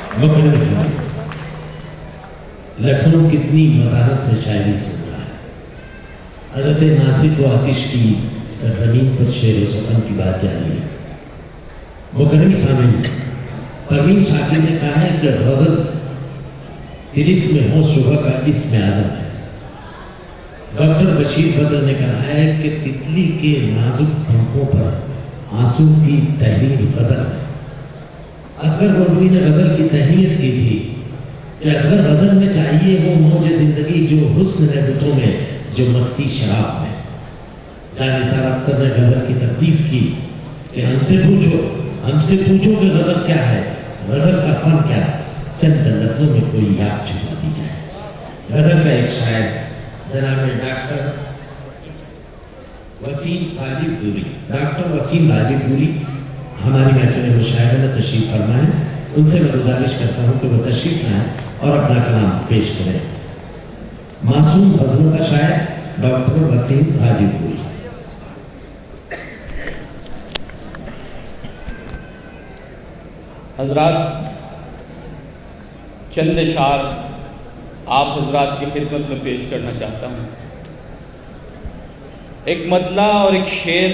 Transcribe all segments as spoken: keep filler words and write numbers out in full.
مکرم صاحب لکھنؤ کتنی متانت سے شاعری سن رہا ہے. حضرت ناصر و آتش کی سرزمین پر شعر و سخن کی بات جاری ہے. مکرم سامعین، پروین شاکر نے کہا ہے کہ غزل طلسم ہوش شبہ کا اسم اعظم ہے. ڈاکٹر بشیر بدر نے کہا ہے کہ تتلی کے نازک پنکھوں پر آنسو کی تحریر غزل ہے. اصغر گولوی نے غزل کی تہنیت کی تھی کہ اصغر غزل میں چاہیے وہ موج زندگی جو حسن ہے بتوں میں، جو مستی شراب ہے. جان نثار اختر نے غزل کی تقدیس کی کہ ہم سے پوچھو ہم سے پوچھو کہ غزل کیا ہے، غزل کا فن کیا ہے، چند لفظوں میں کوئی یاد چھپا دی جائے. غزل کا ایک شاعر جناب ڈاکٹر وسیم حاجی پوری ڈاکٹر وسیم حاجی پوری ہماری محفل مشاعرہ میں تشریف فرمائیں. ان سے میں گزارش کرتا ہوں کہ وہ تشریف لائیں اور اپنا کلام پیش کریں. معصوم غزلوں کا شاعر ڈاکٹر وسیم حاجی پوری. حضرات، چند اشعار آپ حضرات کی خدمت میں پیش کرنا چاہتا ہوں. ایک مطلع اور ایک شعر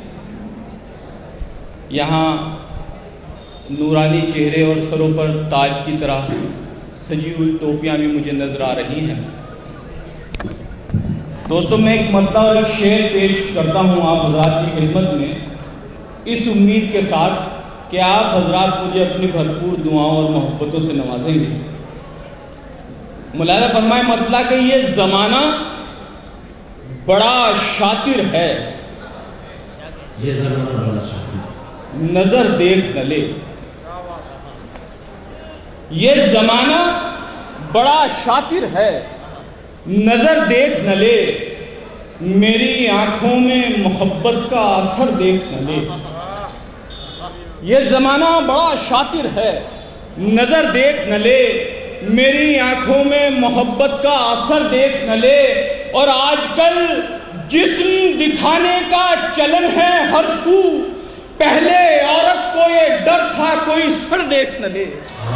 یہاں نورانی چہرے اور سروں پر تاج کی طرح سجی ہوئی ٹوپیاں بھی مجھے نظر آ رہی ہیں. دوستوں، میں ایک مطلع اور ایک شعر پیش کرتا ہوں آپ حضرات کی خدمت میں، اس امید کے ساتھ کہ آپ حضرات مجھے اپنی بھرپور دعاؤں اور محبتوں سے نوازیں گے. ملاحظہ فرمائے مطلع کہ یہ زمانہ بڑا شاطر ہے، یہ زمانہ بڑا شاطر نظر دیکھ نہ لے. یہ زمانہ بڑا شاطر ہے، نظر دیکھ نہ لے. میری آنکھوں میں محبت کا اثر دیکھ نہ لے. یہ زمانہ بڑا شاطر ہے، نظر دیکھ نہ لے. میری آنکھوں میں محبت کا اثر دیکھ نہ لے. اور آج کل جسم دکھانے کا چلن ہے ہر سو، پہلے عورت کو یہ ڈر تھا کوئی سر دیکھ نہ لے.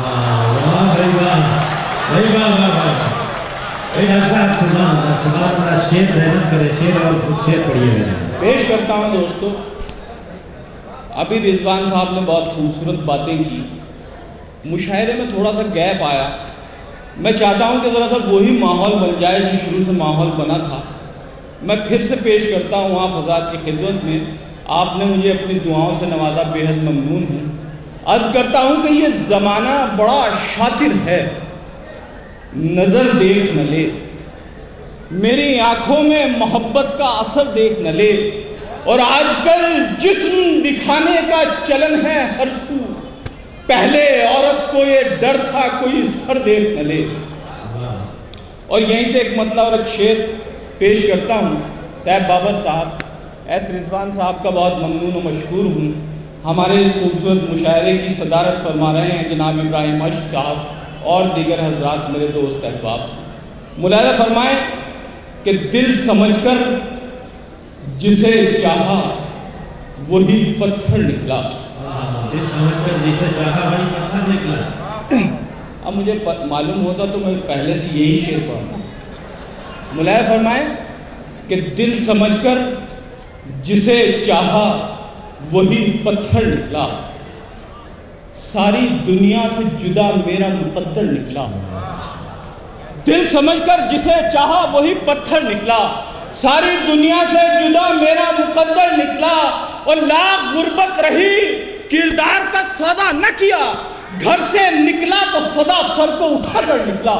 پیش کرتا ہوں دوستو. ابھی رضوان صاحب نے بہت خوبصورت باتیں کی، مشاعرے میں تھوڑا سا گیپ آیا. میں چاہتا ہوں کہ ذرا سا وہی ماحول بن جائے جو شروع سے ماحول بنا تھا. میں پھر سے پیش کرتا ہوں آپ حضرات کی خدمت میں. آپ نے مجھے اپنی دعاؤں سے نوازا، بے حد ممنون ہوں. عرض کرتا ہوں کہ یہ زمانہ بڑا شاطر ہے، نظر دیکھ نہ لے. میری آنکھوں میں محبت کا اثر دیکھ نہ لے. اور آج کل جسم دکھانے کا چلن ہے ہر سو، پہلے عورت کو یہ ڈر تھا کوئی سر دیکھ نہ لے. اور یہیں سے ایک مطلع اور ایک شعر پیش کرتا ہوں. صاحب بابر صاحب، ایس رضوان صاحب کا بہت ممنون و مشکور ہوں. ہمارے اس خوبصورت مشاعرے کی صدارت فرما رہے ہیں جناب ابراہیم اشق صاحب اور دیگر حضرات میرے دوست احباب. ملاحظہ فرمائیں کہ دل سمجھ کر جسے چاہا وہی پتھر نکلا. دل سمجھ کر جسے چاہا وہی پتھر نکلا. اب مجھے معلوم ہوتا تو میں پہلے سے یہی شعر پڑھتا. ملاحظہ فرمائیں کہ دل سمجھ کر جسے چاہا وہی پتھر نکلا. ساری دنیا سے جدا میرا مقدر نکلا. دل سمجھ کر جسے چاہا وہی پتھر نکلا. ساری دنیا سے جدا میرا مقدر نکلا. اور لاکھ غربت رہی کردار کا سودا نہ کیا. گھر سے نکلا تو صدا سر کو اٹھا کر نکلا.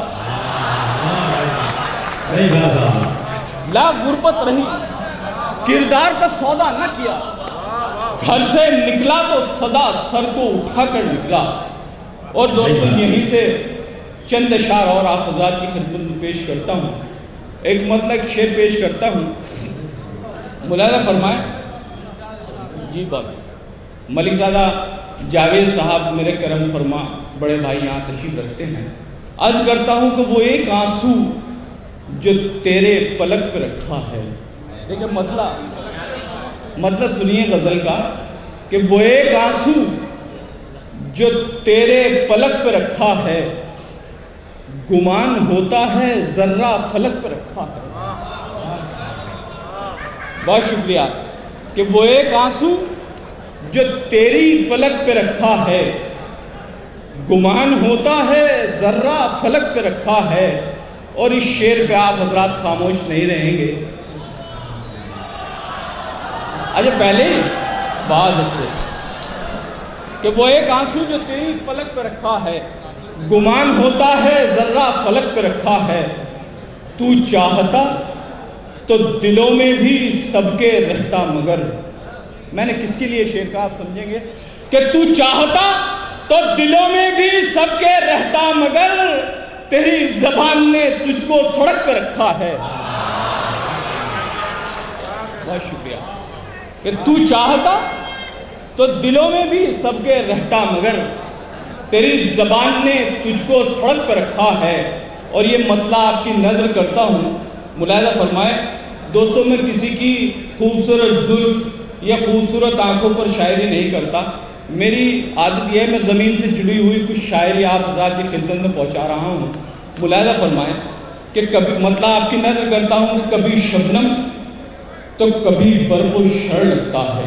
لاکھ غربت رہی کردار کا سودا نہ کیا. گھر سے نکلا تو صدا سر کو اٹھا کر نکلا. اور دوستو یہیں سے چند اشعار اور آپ حضرات کی خدمت میں پیش کرتا ہوں. ایک مطلع ایک شعر پیش کرتا ہوں. ملاحظہ فرمائیں. جی بات ملک زادہ جاوید صاحب میرے کرم فرما بڑے بھائی یہاں تشریف رکھتے ہیں. عرض کرتا ہوں کہ وہ ایک آنسو جو تیرے پلک پہ رکھا ہے. دیکھیں مطلع مطلب سنیے غزل کا کہ وہ ایک آنسو جو تیرے پلک پہ رکھا ہے، گمان ہوتا ہے ذرہ فلک پہ رکھا ہے۔ بہت شکریہ کہ وہ ایک آنسو جو تیری پلک پہ رکھا ہے، گمان ہوتا ہے ذرہ فلک پہ رکھا ہے۔ اور اس شعر پہ آپ حضرات خاموش نہیں رہیں گے۔ اچھا پہلے ہی بعد اچھے کہ وہ ایک آنسو جو تیری پلک پہ رکھا ہے، گمان ہوتا ہے ذرہ فلک پہ رکھا ہے۔ تو چاہتا تو دلوں میں بھی سب کے رہتا مگر۔ میں نے کس کے لیے شعر کہا آپ سمجھیں گے کہ تو چاہتا تو دلوں میں بھی سب کے رہتا مگر، تیری زبان نے تجھ کو سڑک پہ رکھا ہے۔ بہت شکریہ کہ تو چاہتا تو دلوں میں بھی سب کے رہتا مگر، تیری زبان نے تجھ کو سڑک پہ رکھا ہے۔ اور یہ مطلب آپ کی نظر کرتا ہوں، ملاحظہ فرمائے دوستوں، میں کسی کی خوبصورت زلف یا خوبصورت آنکھوں پر شاعری نہیں کرتا۔ میری عادت یہ ہے، میں زمین سے جڑی ہوئی کچھ شاعری آپ حضرات کی خدمت میں پہنچا رہا ہوں۔ ملاحظہ فرمائیں کہ کبھی مطلب آپ کی نظر کرتا ہوں کہ کبھی شبنم تو کبھی برق و شرر لگتا ہے،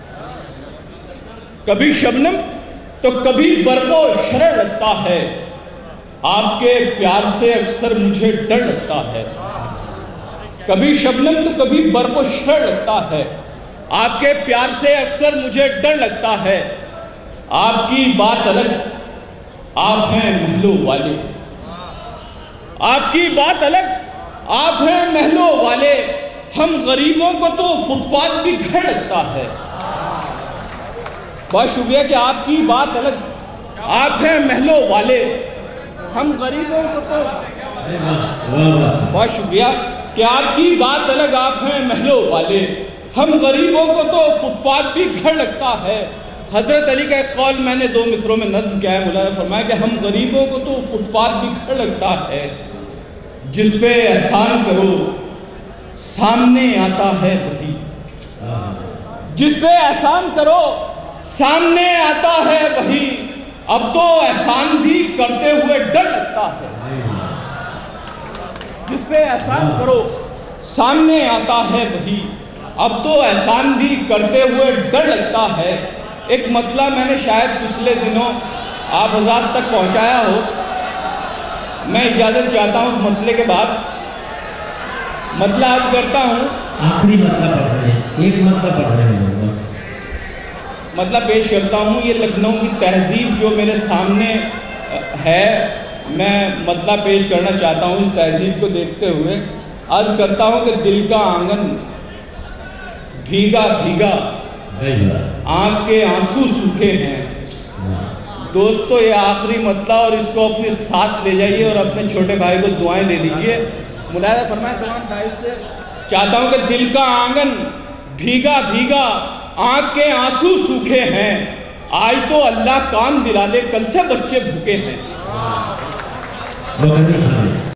کبھی شبنم تو کبھی برق و شرر لگتا ہے۔ آپ کے پیار سے اکثر مجھے ڈر لگتا ہے، کبھی شبنم تو کبھی برق و شرر لگتا ہے۔ آپ کے پیار سے اکثر مجھے ڈر لگتا ہے۔ آپ کی بات الگ، آپ ہیں محلوں والے، آپ کی بات الگ، آپ ہیں محلوں والے، ہم غریبوں کو تو فٹ پاتھ بھی گھر لگتا ہے۔ بہت شکریہ کہ آپ کی بات الگ، آپ ہیں محلوں والے، ہم غریبوں کو تو بہت شکریہ کہ آپ کی بات الگ، آپ ہیں محلوں والے، ہم غریبوں کو تو فٹ پاتھ بھی گھر لگتا ہے۔ حضرت علی کا ایک قول میں نے دو مصروں میں نظم کیا ہے، ملاحظہ فرمایا کہ ہم غریبوں کو تو فٹ پاتھ بھی گھر لگتا ہے، جس پہ احسان کرو سامنے آتا ہے وہی، جس پہ احسان کرو سامنے آتا ہے وہی، اب تو احسان بھی کرتے ہوئے ڈر لگتا ہے۔ جس پہ احسان کرو سامنے آتا ہے وہی، اب تو احسان بھی کرتے ہوئے ڈر لگتا ہے۔ ایک مطلب میں نے شاید پچھلے دنوں آپ حضرات تک پہنچایا ہو، میں اجازت چاہتا ہوں اس مطلب کے بعد مطلب عرض کرتا ہوں۔ آخری مطلب پڑھ رہے ہیں، ایک مطلب پڑھ رہے ہیں بس، مطلب پیش کرتا ہوں۔ یہ لکھنؤ کی تہذیب جو میرے سامنے ہے، میں مطلب پیش کرنا چاہتا ہوں اس تہذیب کو دیکھتے ہوئے۔ عرض کرتا ہوں کہ دل کا آنگن بھیگا بھیگا، آنکھ کے آنسو سوکھے ہیں۔ دوستو یہ آخری مطلب، اور اس کو اپنے ساتھ لے جائیے اور اپنے چھوٹے بھائی کو دعائیں دے دیجئے۔ ملاحظہ فرمائیں تمام بھائی سے چاہتا ہوں کہ دل کا آنگن بھیگا بھیگا، آنکھ کے آنسو سوکھے ہیں، آج تو اللہ کام دلا دے، کل سے بچے بھوکے ہیں۔